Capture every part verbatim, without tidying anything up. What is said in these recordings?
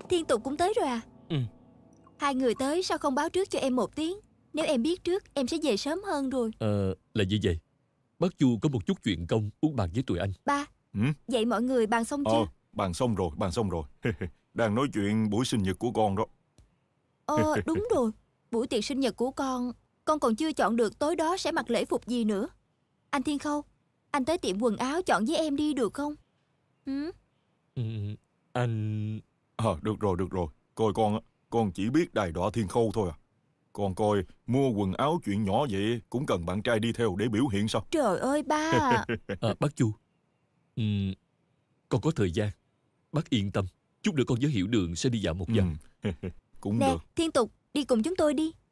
Thiên Tục cũng tới rồi à? Ừ. Hai người tới sao không báo trước cho em một tiếng? Nếu em biết trước em sẽ về sớm hơn rồi. Ờ, là như vậy. Bác Chu có một chút chuyện công muốn bàn với tụi anh. Ba, Ừ? vậy mọi người bàn xong chưa? Ờ, bàn xong rồi, bàn xong rồi. Đang nói chuyện buổi sinh nhật của con đó. Ờ, đúng rồi. Buổi tiệc sinh nhật của con, con còn chưa chọn được tối đó sẽ mặc lễ phục gì nữa. Anh Thiên Khâu, anh tới tiệm quần áo chọn với em đi được không? Ừ? Ừ, anh... Ờ, được rồi, được rồi. Coi con á, con chỉ biết đài đọa Thiên Khâu thôi à. Con coi, mua quần áo chuyện nhỏ vậy cũng cần bạn trai đi theo để biểu hiện sao? Trời ơi ba à. à, Bác Chu, ừ, con có thời gian. Bác yên tâm. Chút nữa con với Hiểu Đường sẽ đi dạo một vòng. Ừ. Cũng Nè, được. Thiên Tục, đi cùng chúng tôi đi.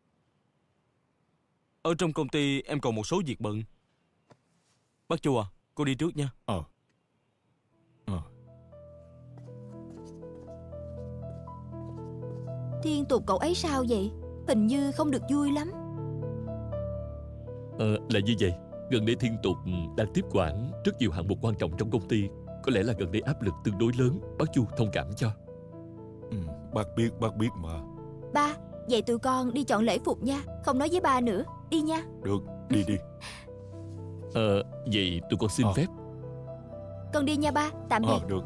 Ở trong công ty em còn một số việc bận. Bác Chu à, cô đi trước nha. Ờ. Ờ. Thiên Tục cậu ấy sao vậy? Hình như không được vui lắm. Ờ, là như vậy. Gần đây Thiên Tục đang tiếp quản rất nhiều hạng mục quan trọng trong công ty. Có lẽ là gần đây áp lực tương đối lớn. Bác Chu thông cảm cho. Ừ, bác biết, bác biết mà. Ba, vậy tụi con đi chọn lễ phục nha. Không nói với ba nữa. Đi nha. Được, đi đi. Ờ, vậy tụi con xin Ờ. phép. Con đi nha ba. Tạm biệt. Ờ, được.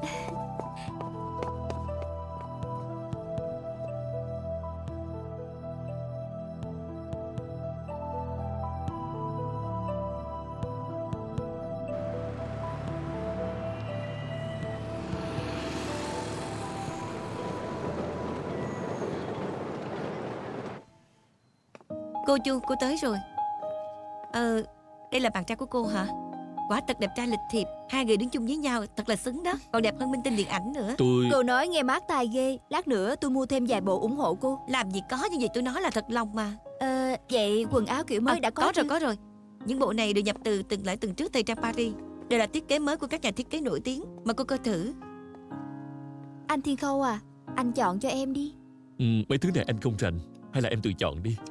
Cô Chu, cô tới rồi. Ờ, đây là bạn trai của cô hả? Quả thật đẹp trai lịch thiệp. Hai người đứng chung với nhau thật là xứng đó. Còn đẹp hơn minh tinh điện ảnh nữa. Tôi... Cô nói nghe mát tai ghê. Lát nữa tôi mua thêm vài bộ ủng hộ cô. Làm gì có, như vậy tôi nói là thật lòng mà. Ờ, vậy quần áo kiểu mới à, đã có Có rồi, chưa? có rồi. Những bộ này đều nhập từ từng lại từng trước thời trang Paris. Đây là thiết kế mới của các nhà thiết kế nổi tiếng. Mà cô coi thử. Anh Thiên Khâu à, anh chọn cho em đi. ừ, Mấy thứ này anh không rành. Hay là em tự chọn đi.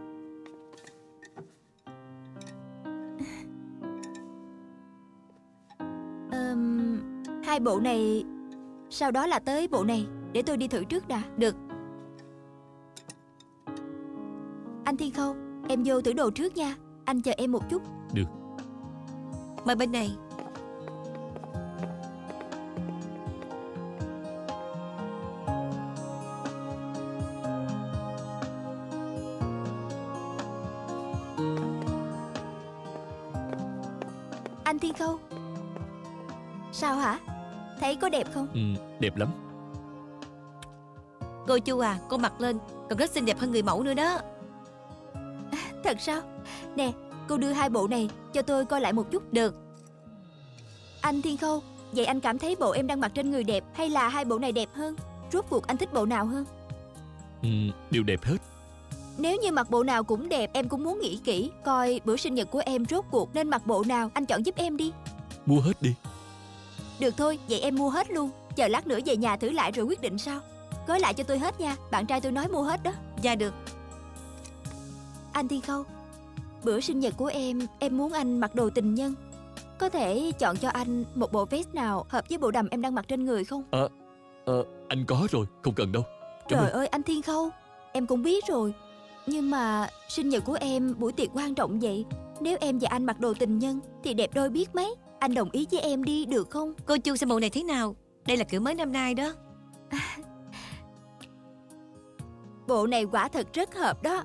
Ờm, hai bộ này. Sau đó là tới bộ này. Để tôi đi thử trước đã. Được. Anh Thiên Khâu, em vô thử đồ trước nha. Anh chờ em một chút. Được. Mời bên này. Anh Thiên Khâu, sao hả? Thấy có đẹp không? ừ, Đẹp lắm. Cô Chu à, cô mặc lên còn rất xinh đẹp hơn người mẫu nữa đó. Thật sao? Nè, cô đưa hai bộ này cho tôi coi lại một chút. Được. Anh Thiên Khâu, vậy anh cảm thấy bộ em đang mặc trên người đẹp hay là hai bộ này đẹp hơn? Rốt cuộc anh thích bộ nào hơn? ừ, Đều đẹp hết. Nếu như mặc bộ nào cũng đẹp, em cũng muốn nghĩ kỹ coi bữa sinh nhật của em rốt cuộc nên mặc bộ nào. Anh chọn giúp em đi. Mua hết đi. Được thôi, vậy em mua hết luôn. Chờ lát nữa về nhà thử lại rồi quyết định sao. Gói lại cho tôi hết nha. Bạn trai tôi nói mua hết đó. Dạ được. Anh Thiên Khâu, bữa sinh nhật của em, em muốn anh mặc đồ tình nhân. Có thể chọn cho anh một bộ vest nào hợp với bộ đầm em đang mặc trên người không? Ờ, ờ, anh có rồi, không cần đâu. Cảm Trời ơn. ơi anh Thiên Khâu, em cũng biết rồi. Nhưng mà sinh nhật của em buổi tiệc quan trọng vậy. Nếu em và anh mặc đồ tình nhân thì đẹp đôi biết mấy. Anh đồng ý với em đi được không? Cô Chu xem bộ này thế nào? Đây là kiểu mới năm nay đó. Bộ này quả thật rất hợp đó.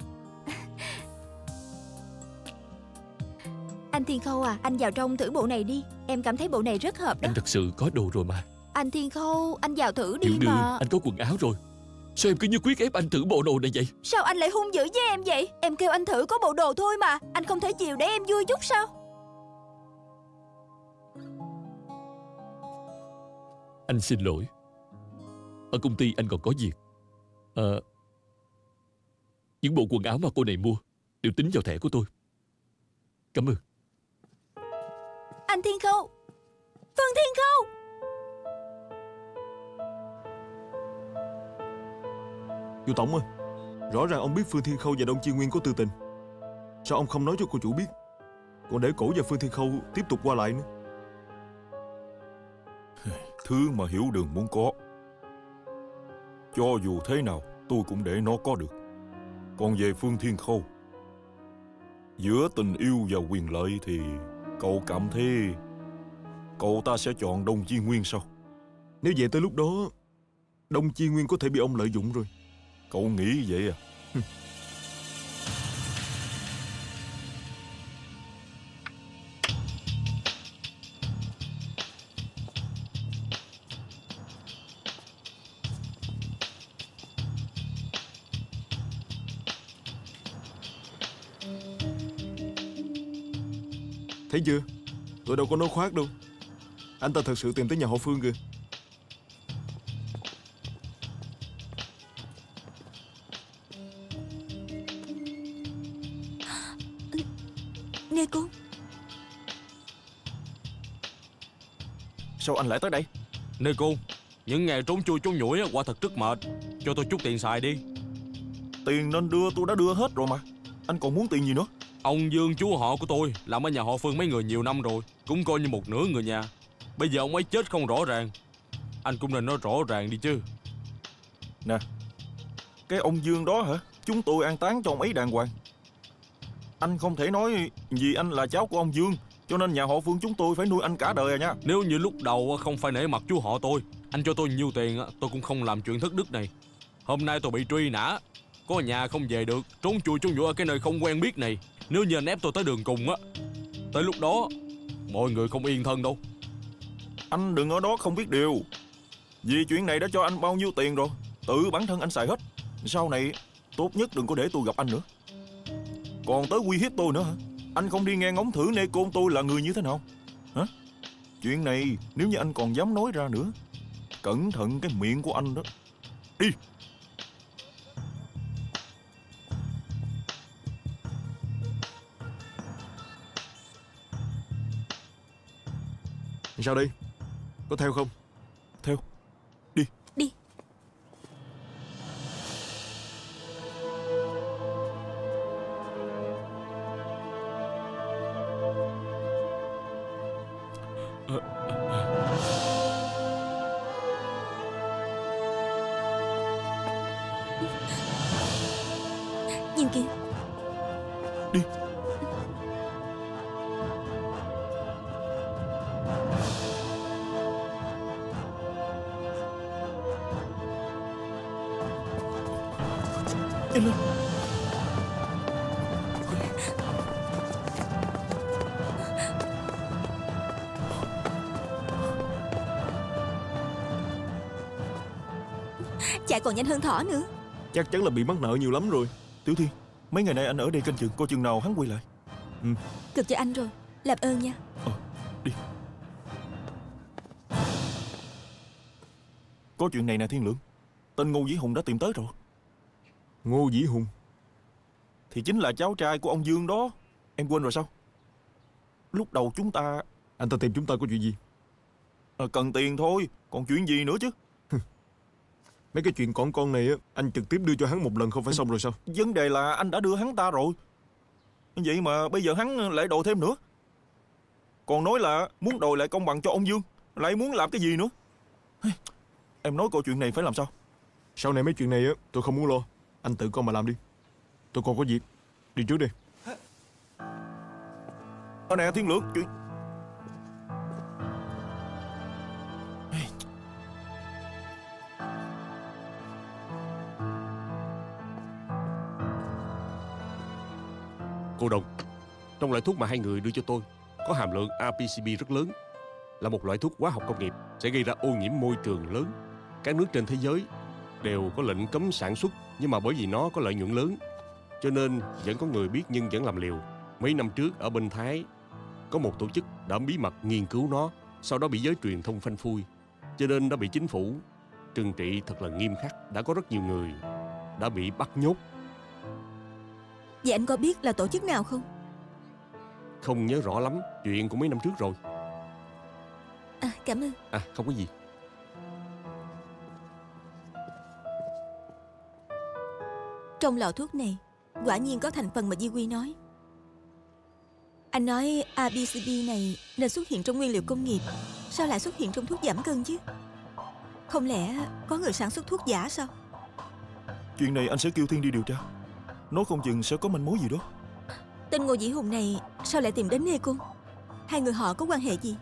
Anh Thiên Khâu à, anh vào trong thử bộ này đi. Em cảm thấy bộ này rất hợp đó. Anh thật sự có đồ rồi mà. Anh Thiên Khâu, anh vào thử đi Hiểu Đường, mà. anh có quần áo rồi. Sao em cứ như quyết ép anh thử bộ đồ này vậy? Sao anh lại hung dữ với em vậy? Em kêu anh thử có bộ đồ thôi mà. Anh không thể chịu để em vui chút sao? Anh xin lỗi. Ở công ty anh còn có việc. Ờ, những bộ quần áo mà cô này mua đều tính vào thẻ của tôi. Cảm ơn. Anh Thiên Khâu, Phương Thiên Khâu. Chú Tổng ơi, rõ ràng ông biết Phương Thiên Khâu và Đông Chi Nguyên có tư tình. Sao ông không nói cho cô chủ biết, còn để cổ và Phương Thiên Khâu tiếp tục qua lại nữa? Thứ mà Hiểu Đường muốn có Cho dù thế nào tôi cũng để nó có được. Còn về Phương Thiên Khâu, giữa tình yêu và quyền lợi thì cậu cảm thấy cậu ta sẽ chọn Đông Chi Nguyên sao? Nếu vậy tới lúc đó Đông Chi Nguyên có thể bị ông lợi dụng rồi. Cậu nghĩ vậy à? Thấy chưa, tôi đâu có nói khoác đâu. Anh ta thật sự tìm tới nhà họ Phương kìa. Neko, Sao anh lại tới đây? Neko, những ngày trốn chui trốn nhủi quả thật rất mệt. Cho tôi chút tiền xài đi. Tiền nên đưa tôi đã đưa hết rồi mà. Anh còn muốn tiền gì nữa? Ông Dương chú họ của tôi làm ở nhà họ Phương mấy người nhiều năm rồi, cũng coi như một nửa người nhà. Bây giờ ông ấy chết không rõ ràng, anh cũng nên nói rõ ràng đi chứ. Nè, cái ông Dương đó hả? Chúng tôi an táng cho ông ấy đàng hoàng. Anh không thể nói vì anh là cháu của ông Dương cho nên nhà họ Phương chúng tôi phải nuôi anh cả đời à nha. Nếu như lúc đầu không phải nể mặt chú họ tôi, anh cho tôi nhiều tiền tôi cũng không làm chuyện thất đức này. Hôm nay tôi bị truy nã, có nhà không về được, trốn chui trốn nhủi ở cái nơi không quen biết này. Nếu như anh ép tôi tới đường cùng á, tới lúc đó mọi người không yên thân đâu. Anh đừng ở đó không biết điều. Vì chuyện này đã cho anh bao nhiêu tiền rồi, tự bản thân anh xài hết. Sau này tốt nhất đừng có để tôi gặp anh nữa. Còn tới uy hiếp tôi nữa hả? Anh không đi nghe ngóng thử Neko tôi là người như thế nào hả? Chuyện này nếu như anh còn dám nói ra nữa, cẩn thận cái miệng của anh đó. Đi. Sao đây? Có theo không? Theo. Đi. Đi. Nhìn kìa. Đi. Nhanh lên. Chạy còn nhanh hơn thỏ nữa. Chắc chắn là bị mắc nợ nhiều lắm rồi. Tiểu Thiên, mấy ngày nay anh ở đây canh chừng coi chừng nào hắn quay lại. Ừ. Cực cho anh rồi. Làm ơn nha. Ờ, đi. Có chuyện này nè Thiên Lượng. Tên Ngô Vĩ Hùng đã tìm tới rồi. Ngô Vĩ Hùng? Thì chính là cháu trai của ông Dương đó. Em quên rồi sao? Lúc đầu chúng ta... Anh ta tìm chúng ta có chuyện gì? À, cần tiền thôi. Còn chuyện gì nữa chứ? Mấy cái chuyện con con này á, anh trực tiếp đưa cho hắn một lần không phải xong rồi sao? Vấn đề là anh đã đưa hắn ta rồi. Vậy mà bây giờ hắn lại đòi thêm nữa. Còn nói là muốn đòi lại công bằng cho ông Dương. Lại muốn làm cái gì nữa? Em nói câu chuyện này phải làm sao? Sau này mấy chuyện này á, tôi không muốn lo. Anh tự con mà làm đi. Tôi còn có việc. Đi trước đi. Ờ nè Thiên Lượng, chuyện... Cô Đồng, trong loại thuốc mà hai người đưa cho tôi có hàm lượng a pê xê bê rất lớn, là một loại thuốc hóa học công nghiệp sẽ gây ra ô nhiễm môi trường lớn. Các nước trên thế giới đều có lệnh cấm sản xuất, nhưng mà bởi vì nó có lợi nhuận lớn cho nên vẫn có người biết nhưng vẫn làm liều. Mấy năm trước ở bên Thái có một tổ chức đã bí mật nghiên cứu nó, sau đó bị giới truyền thông phanh phui, cho nên đã bị chính phủ trừng trị thật là nghiêm khắc. Đã có rất nhiều người đã bị bắt nhốt. Vậy anh có biết là tổ chức nào không? Không nhớ rõ lắm, chuyện của mấy năm trước rồi. À, cảm ơn. À, không có gì. Trong lọ thuốc này quả nhiên có thành phần mà Di Quy nói. Anh nói a bê xê bê này nên xuất hiện trong nguyên liệu công nghiệp, sao lại xuất hiện trong thuốc giảm cân chứ? Không lẽ có người sản xuất thuốc giả sao? Chuyện này anh sẽ kêu Thiên đi điều tra. Nói không chừng sẽ có manh mối gì đó. Tên Ngô Dĩ Hùng này sao lại tìm đến Nê Cung? Hai người họ có quan hệ gì?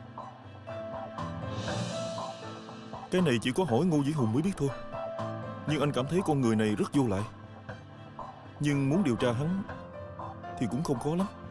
Cái này chỉ có hỏi Ngô Dĩ Hùng mới biết thôi. Nhưng anh cảm thấy con người này rất vô lại. Nhưng muốn điều tra hắn thì cũng không khó lắm.